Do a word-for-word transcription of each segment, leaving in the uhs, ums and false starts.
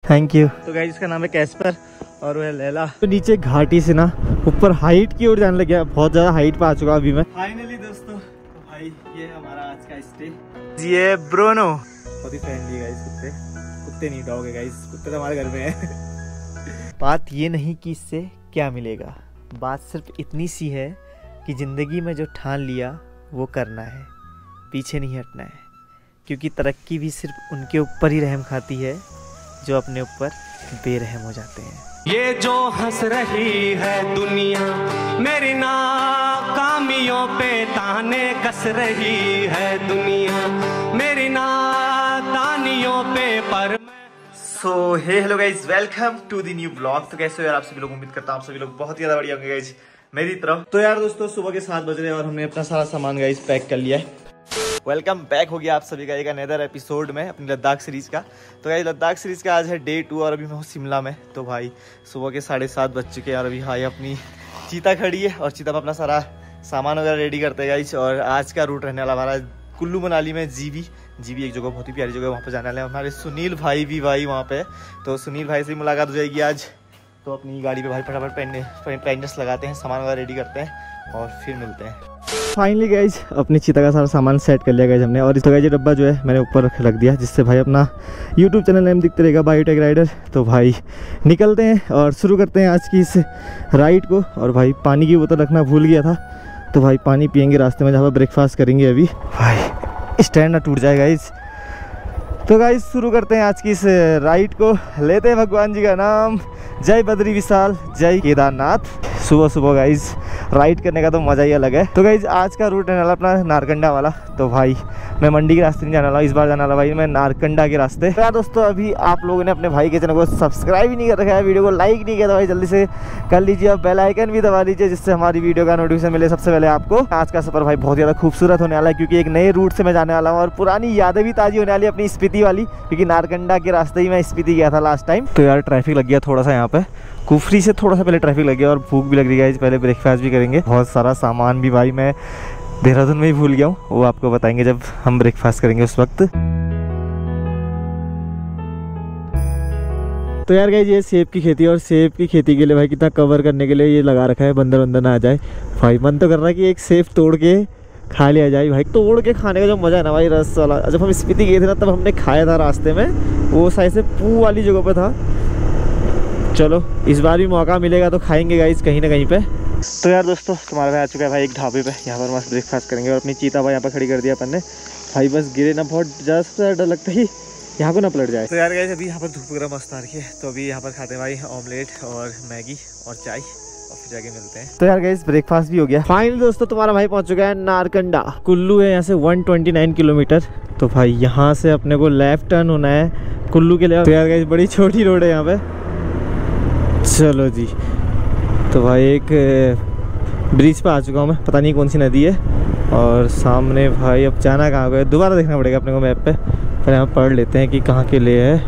Thank you. तो guys इसका नाम है कैस्पर और वो है लैला। तो नीचे घाटी से ना ऊपर हाइट की ओर जाने लग गया, बहुत ज्यादा हाइट पे आ चुका अभी मैं। फाइनली दोस्तों तो भाई ये हमारा आज का स्टे। ये ब्रोनो बहुत ही फ्रेंडली है गाइस, कुत्ते कुत्ते नहीं डॉग है गाइस, कुत्ते तो हमारे घर में है। बात ये नहीं कि इससे क्या मिलेगा, बात सिर्फ इतनी सी है कि जिंदगी में जो ठान लिया वो करना है, पीछे नहीं हटना है, क्योंकि तरक्की भी सिर्फ उनके ऊपर ही रहम खाती है जो अपने ऊपर बेरहम हो जाते हैं। ये जो हंस रही है दुनिया मेरी नाकामियों पे ताने कस रही है दुनिया मेरी नादानियों पे पर so hey hello guys, welcome to the new blog. तो कैसे हो यार आप सभी लोग, उम्मीद करता हूँ आप सभी लोग बहुत ही ज्यादा बढ़िया होंगे गाइज मेरी तरफ। तो यार दोस्तों सुबह के सात बज रहे हैं और हमने अपना सारा सामान गाइज पैक कर लिया है। वेलकम बैक हो गया आप सभी का एक अनदर एपिसोड में अपनी लद्दाख सीरीज का। तो भाई लद्दाख सीरीज का आज है डे टू और अभी मैं हूँ शिमला में। तो भाई सुबह के साढ़े सात बज चुके हैं और अभी भाई अपनी चीता खड़ी है और चीता पर अपना सारा सामान वगैरह रेडी करते हैं गाइस। और आज का रूट रहने वाला हमारा कुल्लू मनाली में जीवी जीवी एक जगह बहुत ही प्यारी जगह, वहाँ पर जाने वाले हैं। हमारे सुनील भाई भी भाई वहाँ पे, तो सुनील भाई से मुलाकात हो जाएगी आज। तो अपनी गाड़ी पे भाई फटाफट पेंडर्स लगाते हैं, सामान वगैरह रेडी करते हैं और फिर मिलते हैं। फाइनली गाइज अपनी चीता का सारा सामान सेट कर लिया गाइज हमने। और इस तो गाइज ये डब्बा जो है मैंने ऊपर रख रख दिया, जिससे भाई अपना यूट्यूब चैनल नेम दिखते रहेगा बायोटेक राइडर। तो भाई निकलते हैं और शुरू करते हैं आज की इस राइड को। और भाई पानी की बोतल रखना भूल गया था, तो भाई पानी पियेंगे रास्ते में, जहाँ पर ब्रेकफास्ट करेंगे। अभी भाई स्टैंड ना टूट जाए गाइज। तो गाइज शुरू करते हैं आज की इस राइड को, लेते हैं भगवान जी का नाम। जय बद्री विशाल, जय केदारनाथ। सुबह सुबह गाइज राइड करने का तो मज़ा ही अलग है। तो गाइज आज का रूट रहने वाला अपना नारकंडा वाला। तो भाई मैं मंडी के रास्ते नहीं जाने वाला, इस बार जाने वाला भाई मैं नारकंडा के रास्ते। तो यार दोस्तों अभी आप लोगों ने अपने भाई के चैनल को सब्सक्राइब ही नहीं कर रखा है, वीडियो को लाइक नहीं किया, तो भाई जल्दी से कर लीजिए। अब बेल आइकन भी दबा लीजिए, जिससे हमारी वीडियो का नोटिफिकेशन मिले सबसे पहले आपको। आज का सफर भाई बहुत ज़्यादा खूबसूरत होने वाला है, क्योंकि एक नए रूट से मैं जाने वाला हूँ और पुरानी यादें भी ताज़ी होने वाली अपनी स्पीति वाली, क्योंकि नारकंडा के रास्ते ही मैं स्पीति गया था लास्ट टाइम। तो यार ट्रैफिक लग गया थोड़ा सा यहाँ पे, कुफरी से थोड़ा सा पहले ट्रैफिक लग गया और भूख भी लग रही है। पहले ब्रेकफास्ट भी करेंगे। बहुत सारा सामान भी भाई मैं देहरादून में ही भूल गया हूँ, वो आपको बताएंगे जब हम ब्रेकफास्ट करेंगे उस वक्त। तो यार गाइस ये सेब की खेती, और सेब की खेती के लिए भाई कितना कवर करने के लिए ये लगा रखा है, बंदर बंदर ना आ जाए। भाई मन तो कर रहा है कि एक सेब तोड़ के खा लिया जाए। भाई तोड़ के खाने का जो मज़ा है ना भाई, रस वाला। जब हम स्पीति गए थे ना तब हमने खाया था रास्ते में, वो साइड से पू वाली जगह पर था। चलो इस बार भी मौका मिलेगा तो खाएंगे गाइस कहीं ना कहीं पे। तो यार दोस्तों तुम्हारा भाई आ चुका है भाई एक ढाबे पे, यहाँ पर मस्त ब्रेकफास्ट करेंगे। और अपनी चीता भाई यहाँ पर खड़ी कर दिया अपन ने। भाई बस गिरे ना, बहुत ज़्यादा सबसे ज़्यादा डर लगता है यहाँ को ना पलट जाए। तो यार गाइस अभी यहाँ पर धूप वगैरह मस्त आ रही है, तो अभी यहाँ पर खाते हैं भाई ऑमलेट और मैगी और चाय, और फिर जाके मिलते हैं। तो यार गाइस ब्रेकफास्ट भी हो गया। फाइनली दोस्तों तुम्हारा भाई पहुँच चुका है नारकंडा। कुल्लू है यहाँ से वन ट्वेंटी नाइन किलोमीटर। तो भाई यहाँ से अपने को लेफ्ट टर्न होना है कुल्लू के लिए। तो यार गाइस बड़ी छोटी रोड है यहाँ पे। चलो जी, तो भाई एक ब्रिज पे आ चुका हूँ मैं, पता नहीं कौन सी नदी है। और सामने भाई अब जाना कहाँ को है, दोबारा देखना पड़ेगा अपने को मैप पे। पर यहाँ पढ़ लेते हैं कि कहाँ के लिए है।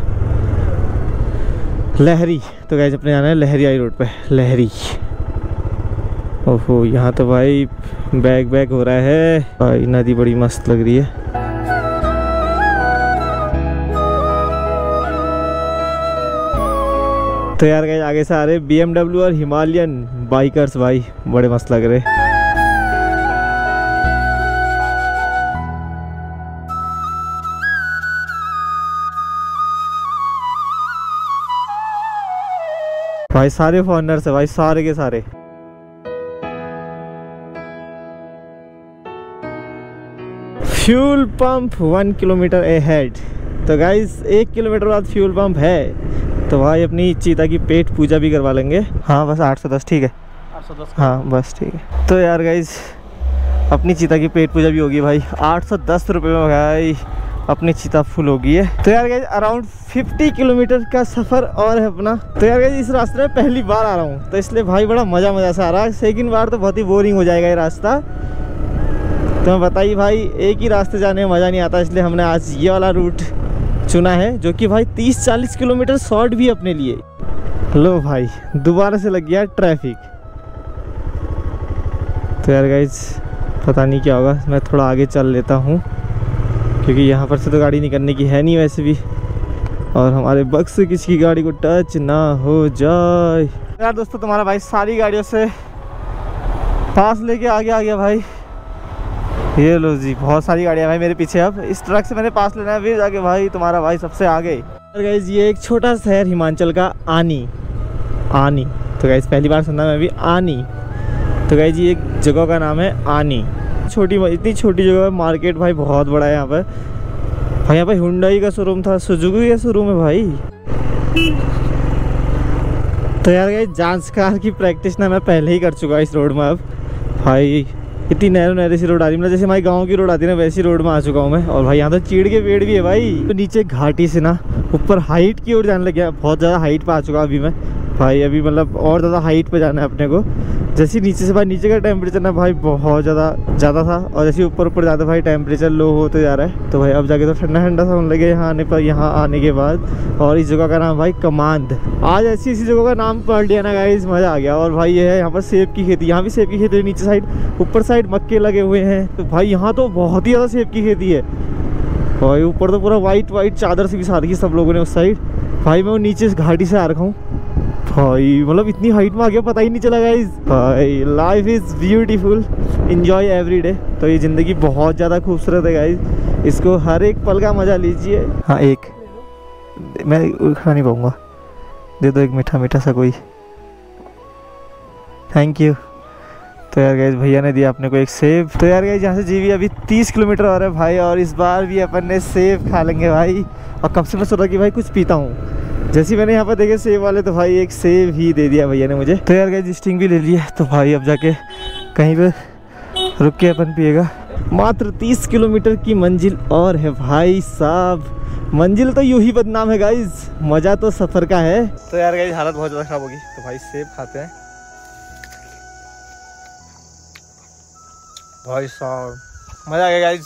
लहरी। तो गाइस अपने जाना है लहरी आई रोड पे, लहरी। ओहो यहाँ तो भाई बैग बैग हो रहा है। भाई नदी बड़ी मस्त लग रही है। तो यार गाइस आगे से आ रहे बी एम डब्ल्यू और हिमालयन बाइकर्स, भाई बड़े मस्त लग रहे। भाई सारे फॉरनर्स है भाई, सारे के सारे। Fuel pump one kilometre ahead. तो गाइस एक किलोमीटर बाद फ्यूल पंप है। तो भाई अपनी चीता की पेट पूजा भी करवा लेंगे। हाँ बस आठ सौ दस ठीक है, आठ सौ दस हाँ बस ठीक है। तो यार गाइज अपनी चीता की पेट पूजा भी होगी भाई। आठ सौ दस रुपये में भाई अपनी चीता फुल होगी है। तो यार गाइज अराउंड फिफ्टी किलोमीटर का सफ़र और है अपना। तो यार गाइज इस रास्ते में पहली बार आ रहा हूँ, तो इसलिए भाई बड़ा मज़ा मज़ा सा आ रहा है। सेकंड बार तो बहुत ही बोरिंग हो जाएगा ये रास्ता। तो मैं बताइए भाई एक ही रास्ते जाने में मज़ा नहीं आता, इसलिए हमने आज ये वाला रूट चुना है, जो कि भाई तीस चालीस किलोमीटर शॉर्ट भी अपने लिए। लो भाई दोबारा से लग गया ट्रैफिक। तो यार गाइज पता नहीं क्या होगा, मैं थोड़ा आगे चल लेता हूँ, क्योंकि यहाँ पर से तो गाड़ी निकलने की है नहीं वैसे भी। और हमारे बग से किसी की गाड़ी को टच ना हो जाए। यार दोस्तों तुम्हारा भाई सारी गाड़ियों से पास लेके आगे आ गया भाई। ये लो जी, बहुत सारी गाड़ियाँ भाई मेरे पीछे। अब इस ट्रक से मैंने पास लेना है, फिर जाके भाई तुम्हारा भाई सबसे आगे। गाइस ये एक छोटा शहर हिमाचल का आनी आनी तो गाइस पहली बार सुना मैं भी आनी। तो गाइस ये एक जगह का नाम है आनी। छोटी इतनी छोटी जगह है, मार्केट भाई बहुत बड़ा है यहाँ पर भाई। यहाँ पर हुंडई का शोरूम था, सुजुकी का शोरूम है भाई। तो यार गाइस जांच कार की प्रैक्टिस ना मैं पहले ही कर चुका इस रोड में। अब भाई इतनी नैरो नैरो सी रोड आ रही, मतलब जैसे हमारी गांव की रोड आती है ना वैसी रोड में आ चुका हूँ मैं। और भाई यहाँ तो चीड़ के पेड़ भी है भाई। तो नीचे घाटी से ना ऊपर हाइट की ओर जाने लग गया, बहुत ज़्यादा हाइट पे आ चुका अभी मैं भाई। अभी मतलब और ज़्यादा हाइट पे जाना है अपने को। जैसे नीचे से भाई नीचे का टेम्परेचर ना भाई बहुत ज़्यादा ज़्यादा था, और जैसे ऊपर ऊपर ज़्यादा भाई टेम्परेचर लो होते जा रहा है। तो भाई अब जाके तो ठंडा ठंडा सा होने लगे यहाँ आने पर, यहाँ आने के बाद। और इस जगह का नाम भाई कमांद। आज ऐसी ऐसी जगह का नाम पढ़ लिया ना गाइस, मज़ा आ गया। और भाई ये है यहाँ पर सेब की खेती, यहाँ भी सेब की खेती है। नीचे साइड ऊपर साइड मक्के लगे हुए हैं। तो भाई यहाँ तो बहुत ही ज़्यादा सेब की खेती है भाई। ऊपर तो पूरा वाइट वाइट चादर से बिछा रखी सब लोगों ने उस साइड। भाई मैं वो नीचे इस घाटी से आ रखा हूँ भाई, मतलब इतनी हाइट में आ गया पता ही नहीं चला गाइस। भाई life is beautiful, enjoy every day. तो ये ज़िंदगी बहुत ज़्यादा खूबसूरत है गाइस, इसको हर एक पल का मज़ा लीजिए। हाँ एक मैं खा नहीं पाऊँगा, दे दो एक मीठा मीठा सा कोई, थैंक यू। तो यार गाइस भैया ने दिया अपने को एक सेब। तो यार गाइस यहाँ से जीवी अभी तीस किलोमीटर और है भाई, और इस बार भी अपन ने सेब खा लेंगे भाई। और कब से मैं सोच रहा कि भाई कुछ पीता हूँ, जैसे मैंने यहाँ पर देखे सेब वाले तो भाई एक सेब ही दे दिया भैया ने मुझे। तो यार गाइस स्टिंग भी ले लिया, तो भाई अब जाके कहीं पे रुक के अपन पिएगा। मात्र तीस किलोमीटर की मंजिल और है भाई साहब। मंजिल तो यूं ही बदनाम है गाइस, मज़ा तो सफ़र का है। तो यार गाइस हालत बहुत ज़्यादा ख़राब होगी, तो भाई सेब खाते हैं भाई साहब। मज़ा आ गया गाइस,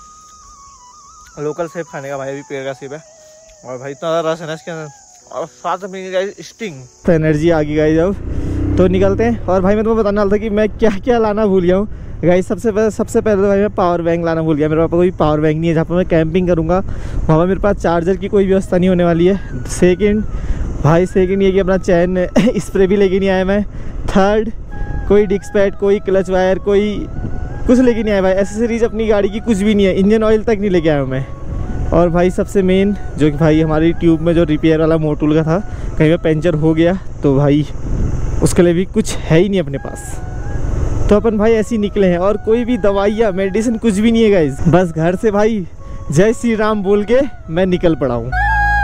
लोकल सेब खाने का भाई। अभी पेड़ का सेब है और भाई इतना ज़्यादा रस है ना इसके अंदर, और साथ में गाइस स्टिंग। तो एनर्जी आ गई गाइस, अब तो निकलते हैं। और भाई मैं तुम्हें बताने वाला था कि मैं क्या क्या लाना भूल गया हूँ गाइस। सबसे पहले सबसे पहले तो भाई मैं पावर बैंक लाना भूल गया। मेरे पास कोई पावर बैंक नहीं है, जहाँ पर मैं कैंपिंग करूँगा वहाँ पर मेरे पास चार्जर की कोई व्यवस्था नहीं होने वाली है। सेकेंड भाई सेकेंड ये कि अपना चैन स्प्रे भी लेके नहीं आया मैं। थर्ड कोई डिस्क पैड, कोई क्लच वायर, कोई कुछ लेके नहीं आया भाई। एसेसरीज अपनी गाड़ी की कुछ भी नहीं है, इंजन ऑयल तक नहीं लेके आया हूँ मैं। और भाई सबसे मेन जो कि भाई हमारी ट्यूब में जो रिपेयर वाला मोटूल का था, कहीं पे पंचर हो गया तो भाई उसके लिए भी कुछ है ही नहीं अपने पास। तो अपन भाई ऐसे ही निकले हैं, और कोई भी दवाइयाँ मेडिसिन कुछ भी नहीं है गाइस। बस घर से भाई जय श्री राम बोल के मैं निकल पड़ा हूँ।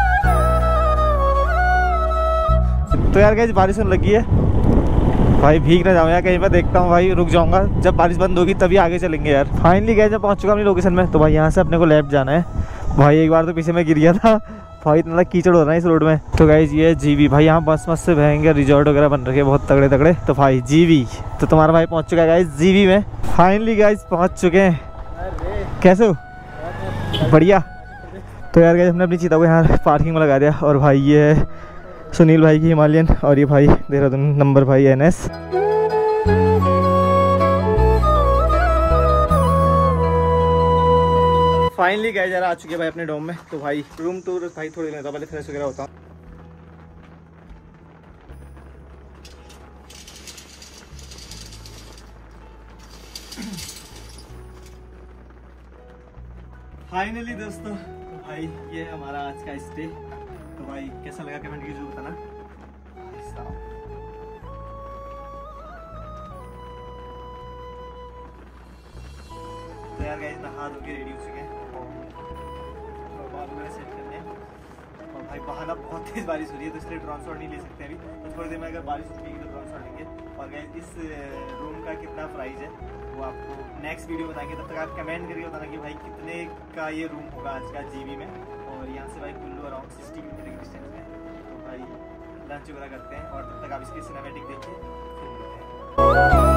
तो यार गाइस बारिश होने लगी है भाई, भीग ना जाऊँ यार कहीं पर। देखता हूँ भाई, रुक जाऊँगा जब बारिश बंद होगी तभी आगे चलेंगे यार। फाइनली गए जब पहुँच चुका अपनी लोकेशन में। तो भाई यहाँ से अपने को लेफ्ट जाना है भाई। एक बार तो पीछे में गिर गया था भाई, इतना कीचड़ हो रहा है इस रोड में। तो गाइस ये जीवी भाई, यहाँ बस मस्त से बहेंगे, रिजॉर्ट वगैरह बन रखे हैं बहुत तगड़े तगड़े। तो भाई जीवी, तो तुम्हारा भाई पहुँच चुका है गाइस जीवी में। फाइनली गाइस पहुँच चुके हैं। कैसे हो? बढ़िया। तो यार गाइस हमने अपनी चीता को यहाँ पार्किंग में लगा दिया। और भाई ये है सुनील भाई की हिमालयन, और ये भाई देहरादून नंबर भाई एन एस। फाइनली गए जरा आ चुके भाई अपने डोम में। तो भाई रूम टूर भाई थोड़ी लेता, पहले फ्रेश वगैरह होता हूँ। फाइनली दोस्तों भाई ये है हमारा आज का स्टे। तो भाई कैसा लगा कमेंट कीजिए बताना। तो यार गाइस नहा धो के रेडी हो चुके हैं और बाल वगैरह सेट करने हैं। और भाई बाहर बहुत तेज बारिश हो रही है, तो इसलिए ड्रोन शॉट नहीं ले सकते अभी। तो थोड़ी देर में अगर बारिश रुकेगी तो ड्रोन शॉट लेंगे। और गाइस इस रूम का कितना प्राइस है वो आपको नेक्स्ट वीडियो बताएंगे। तब तक आप कमेंट करके बताना कि भाई कितने का ये रूम होगा आज का जीवी में। और यहाँ से भाई कुल्लू अराउंड सिक्सटी किलोमीटर की डिस्टेंस में। तो भाई लंच वगैरह करते हैं, और तब तक आप इसकी सिनेमैटिक देखिए, फिर मिलते हैं।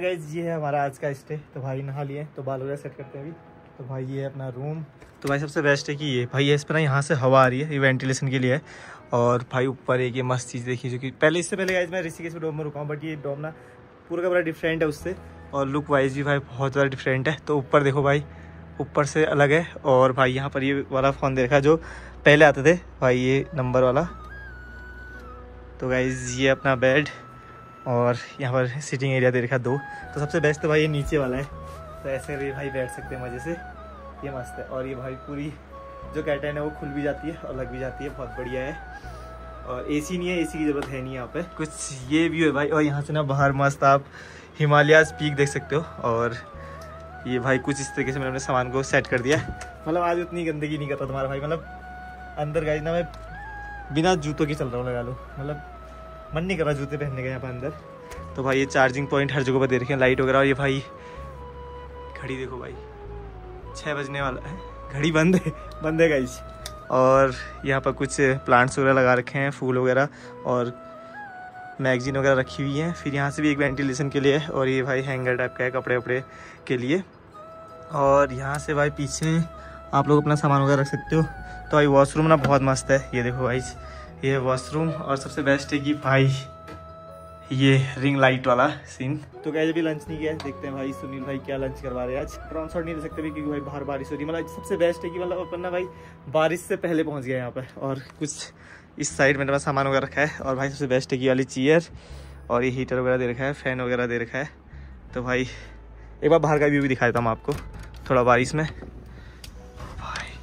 गाइज ये है हमारा आज का स्टे। तो भाई नहा लिए, तो बाल वगैरह सेट करते हैं अभी। तो भाई ये है अपना रूम। तो भाई सबसे बेस्ट है कि ये भाई इस पर ना यहाँ से हवा आ रही है, ये वेंटिलेशन के लिए है। और भाई ऊपर एक ये मस्त चीज़ देखिए, जो कि पहले इससे पहले गाइज मैं ऋषिकेश डोम में रुका हूँ, बट ये डोम ना पूरा का पूरा डिफरेंट है उससे, और लुक वाइज भी भाई बहुत ज़्यादा डिफरेंट है। तो ऊपर देखो भाई, ऊपर से अलग है। और भाई यहाँ पर ये वाला फ़ोन देखा जो पहले आते थे भाई, ये नंबर वाला। तो गाइज ये अपना बेड, और यहाँ पर सिटिंग एरिया दे रखा दो। तो सबसे बेस्ट तो भाई ये नीचे वाला है, तो ऐसे भी भाई बैठ सकते हैं मज़े से, ये मस्त है। और ये भाई पूरी जो कर्टन है वो खुल भी जाती है और लग भी जाती है, बहुत बढ़िया है। और एसी नहीं है, एसी की ज़रूरत है नहीं यहाँ पे। कुछ ये व्यू है भाई, और यहाँ से ना बाहर मस्त आप हिमालयाज़ पीक देख सकते हो। और ये भाई कुछ इस तरीके से मैंने अपने सामान को सेट कर दिया। मतलब आज उतनी गंदगी नहीं करता तुम्हारा भाई, मतलब अंदर गाइस ना मैं बिना जूतों की चल रहा हूँ, लगा लो, मतलब मन नहीं कर रहा जूते पहनने का यहाँ पर अंदर। तो भाई ये चार्जिंग पॉइंट हर जगह पर दे रखे हैं, लाइट वगैरह। और ये भाई घड़ी देखो भाई, छः बजने वाला है, घड़ी बंद है, बंद है गाइस। और यहाँ पर कुछ प्लांट्स वगैरह लगा रखे हैं, फूल वगैरह, और मैगजीन वगैरह रखी हुई है। फिर यहाँ से भी एक वेंटिलेशन के लिए है, और ये भाई हैंगर टाइप का है कपड़े वपड़े के लिए। और यहाँ से भाई पीछे आप लोग अपना सामान वगैरह रख सकते हो। तो भाई वॉशरूम ना बहुत मस्त है, ये देखो भाई, ये वॉशरूम। और सबसे बेस्ट है कि भाई ये रिंग लाइट वाला सीन। तो क्या अभी लंच नहीं किया है, देखते हैं भाई सुनील भाई क्या लंच करवा रहे हैं आज। ड्रोन शॉट नहीं दे सकते भी क्योंकि भाई बाहर बारिश हो रही है। मतलब सबसे बेस्ट है कि मतलब अपन ना भाई बारिश से पहले पहुंच गया यहाँ पर। और कुछ इस साइड में सामान वगैरह रखा है। और भाई सबसे बेस्ट है कि वाली चेयर, और ये हीटर वगैरह दे रखा है, फैन वगैरह दे रखा है। तो भाई एक बार बाहर का व्यू भी दिखा देता हूँ आपको, थोड़ा बारिश में भाई।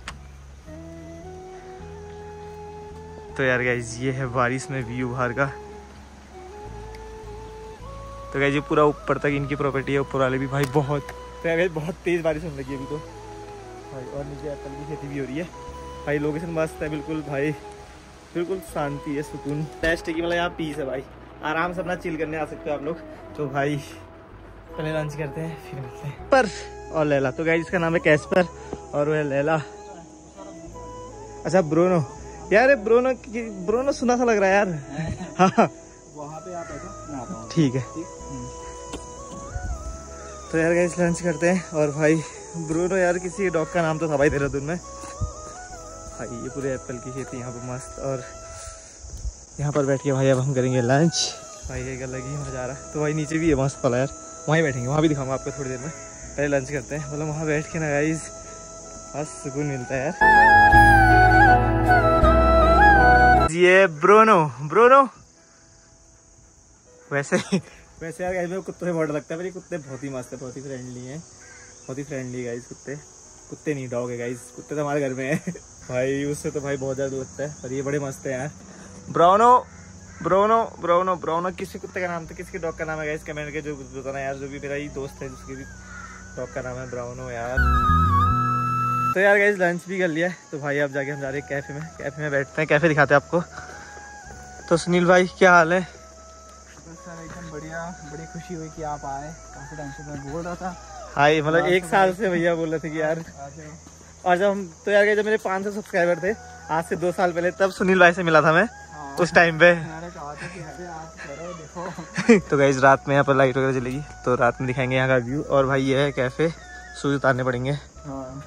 तो यार गाइस ये है बारिश में व्यू बाहर का। तो गाइस ये पूरा ऊपर तक इनकी प्रॉपर्टी है, ऊपर वाले भी भाई बहुत। तो यार गाइस बहुत तेज़ बारिश होने लगी अभी तो भाई। और नीचे एप्पल की खेती भी हो रही है भाई। लोकेशन मस्त है बिल्कुल भाई, बिल्कुल शांति है, सुकून। बेस्ट है कि मतलब यहाँ पीस है भाई, आराम से अपना चिल करने आ सकते हो आप लोग। तो भाई पहले लंच करते हैं फिर मिलते हैं। पर और लैला, तो गाइस इसका नाम है कैस्पर और वो है लैला। अच्छा ब्रोनो, यार ब्रोनो ब्रोनो सुना सा लग रहा है यार। हाँ वहाँ पे आप बैठो, ठीक है। तो यार गाइस लंच करते हैं। और भाई ब्रूनो यार किसी डॉग का नाम तो था भाई देहरादून में भाई। ये पूरे एप्पल की खेती यहाँ पर मस्त। और यहाँ पर बैठ के भाई अब हम करेंगे लंच भाई, एक अलग ही मजा आ रहा है। तो भाई नीचे भी है मस्त वाला यार, वहीं बैठेंगे, वहाँ भी दिखाऊंगा आपको थोड़ी देर में। पहले लंच करते हैं, मतलब वहाँ बैठ के ना गाइस मस्त सुकून मिलता है यार। ये ब्रोनो ब्रोनो वैसे वैसे यार गाइस मेरे कुत्तों से बहुत लगता है, मेरे कुत्ते बहुत ही मस्त है, बहुत ही फ्रेंडली हैं, बहुत ही फ्रेंडली गाइस कुत्ते। कुत्ते नहीं डॉग है गाइस, कुत्ते तो हमारे घर में है भाई, उससे तो भाई बहुत ज़्यादा लगता है। पर ये बड़े मस्त है यार। ब्राउनो ब्राउनो ब्राउनो ब्राउनो किसी कुत्ते का नाम था, किसके डॉग का नाम है गाइस कमेंट के जो बताना यार। जो भी मेरा ही दोस्त है जिसके भी डॉग का नाम है ब्राउनो यार। तो यार गाइस लंच भी कर लिया है। तो भाई अब जाके हम जा रहे हैं कैफ़े में, कैफ़े में बैठते हैं, कैफ़े दिखाते हैं आपको। तो सुनील भाई क्या हाल है? एकदम बढ़िया, बड़ी खुशी हुई कि आप आए, काफी टाइम से मैं बोल रहा था। हाई मतलब एक साल से भैया बोल रहे थे कि यार। और जब हम तो यार जब मेरे पाँच सौ सब्सक्राइबर थे आज से दो साल पहले, तब सुनील भाई से मिला था मैं। हाँ, उस टाइम पे कहा था कि आप करो देखो। तो गाइस रात में यहाँ पर लाइट वगैरह चलेगी, तो रात में दिखाएंगे यहाँ का व्यू। और भाई ये है कैफे, शूज उतारने पड़ेंगे। हाँ।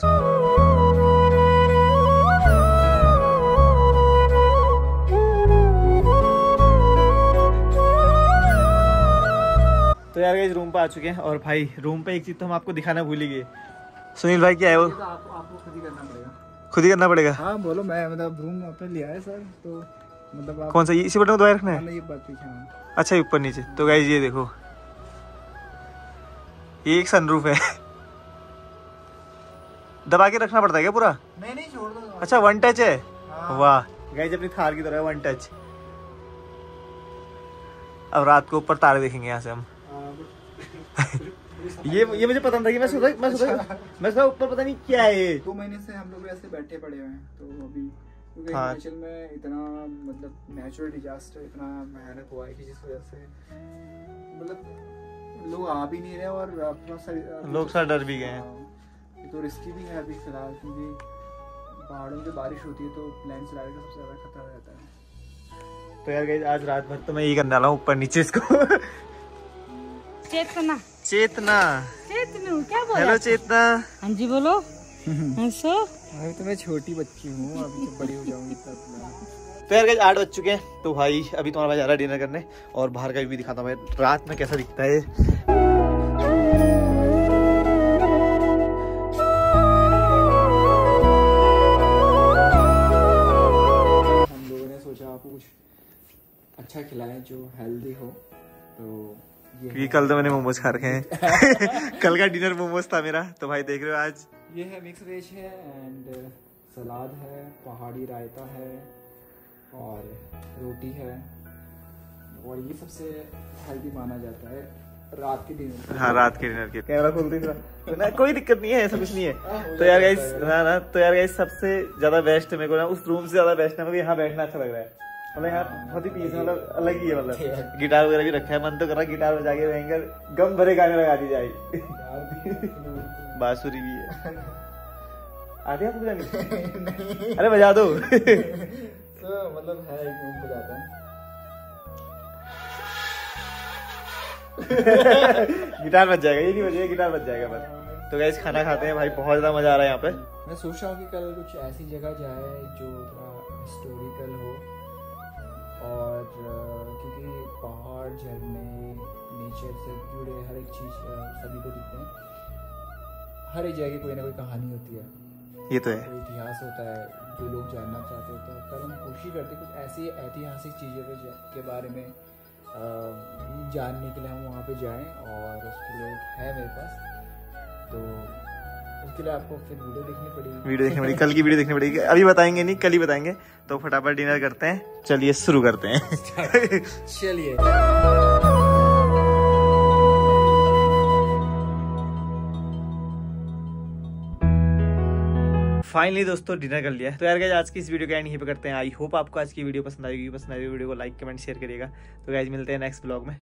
तो यार गाइस रूम पे आ चुके हैं। और भाई रूम पे एक चीज तो हम आपको दिखाना भूल ही गए। सुनील भाई क्या है वो? तो आप, आपको खुद ही करना पड़ेगा। खुद ही करना पड़ेगा? हाँ बोलो। मैं मतलब रूम अपने लिया है सर, तो मतलब आप... कौन सा? इसी बटन को दबाए रखना है? ये बात पीछे। अच्छा ऊपर नीचे। तो गाइस ये देखो, ये एक सनरूफ है दबा के रखना पड़ता है क्या पूरा? नहीं नहीं छोड़ दो। अच्छा वन टच है। वाह गाइस अपनी थार की तरह वन टच। अब रात को ऊपर तारे देखेंगे यहाँ से हम। ये ये मुझे पता था कि मैं सोचा मैं सोचा मैं सोचा ऊपर पता नहीं क्या है। दो महीने से हम लोग ऐसे बैठे पड़े हुए हैं, तो अभी क्योंकि हाँ। हिमाचल में इतना मतलब नेचुरल डिजास्टर इतना भयानक हुआ है कि जिस वजह से मतलब लोग आ भी नहीं रहे और अपना सा लोग सा डर भी गए हैं। ये तो रिस्की भी है अभी फिलहाल, क्योंकि पहाड़ों में जो बारिश होती है तो लैंडस्लाइड का सबसे ज्यादा खतरा रहता है। तो यार गाइस आज रात भर तो मैं ये करने वाला हूँ ऊपर नीचे इसको चेतना चेतना चेतनू क्या बोला? हेलो चेतना। हाँ जी बोलो। हंसो। अभी तो मैं छोटी बच्ची हूँ, अभी तो बड़ी हो जाऊंगी तब। तो यार गाइस आठ बज चुके हैं, तो भाई अभी तुम्हारा भाई जा रहा है डिनर करने, और बाहर का भी दिखाता हूँ मैं रात में कैसा दिखता है। हम लोगों ने सोचा आपको कुछ अच्छा खिलाएं जो हेल्दी हो, तो ये क्योंकि कल तो मैंने मोमोज खा रखे हैं। कल का डिनर मोमोज था मेरा, तो भाई देख रहे हो आज ये है मिक्स वेज है एंड सलाद है, पहाड़ी रायता है और रोटी है, और ये सबसे हेल्दी माना जाता है रात के डिनर। हाँ रात के डिनर के कैमरा खोल दे तो ना, कोई दिक्कत नहीं है, ऐसा कुछ नहीं है। तो यार गाइस ना ना तो यार गाइस सबसे ज्यादा बेस्ट मेरे को ना उस रूम से ज्यादा बेस्ट है मेरे को यहाँ बैठना अच्छा लग रहा है। मतलब यहाँ बहुत ही पीस, मतलब अलग ही है। मतलब गिटार वगैरह भी रखा है, मन तो कर रहा है गिटार बजा के भयंकर गम भरे गाने लगा दी जाए। बांसुरी भी है। आते हैं आपको बजाने? अरे बजा दो। तो मतलब है एक रूम बजाता है। गिटार बज जाएगा, ये नहीं बजेगा, गिटार बज जाएगा बस। तो गाइस खाना खाते हैं भाई, बहुत ज्यादा मजा आ रहा है यहाँ पे। मैं सोच रहा हूँ कि कल कुछ ऐसी जगह जाए जो थोड़ा हिस्टोरिकल हो, और क्योंकि पहाड़, झरने, नेचर से जुड़े हर एक चीज सभी को दिखते हैं। हर एक जगह कोई ना कोई कहानी होती है, ये तो है, कोई इतिहास होता है जो लोग जानना चाहते हैं। तो कल हम कोशिश करते हैं कुछ ऐसी ऐतिहासिक चीज़ों के बारे में आ, जानने के लिए हम वहाँ पे जाएं, और उसके लिए है मेरे पास, तो उसके लिए आपको फिर वीडियो देखनी पड़ेगी। वीडियो देखनी पड़ेगी, कल की वीडियो देखनी पड़ेगी, अभी बताएंगे नहीं, कल ही बताएंगे। तो फटाफट डिनर करते हैं, चलिए शुरू करते हैं। चलिए। फाइनली दोस्तों डिनर कर लिया है। तो यार गाइस आज की इस वीडियो का एंड यहीं पे करते हैं। आई होप आपको आज की वीडियो पसंद आएगी। पसंद आएगी वीडियो को लाइक कमेंट शेयर करिएगा। तो गाइस मिलते हैं नेक्स्ट ब्लॉग में।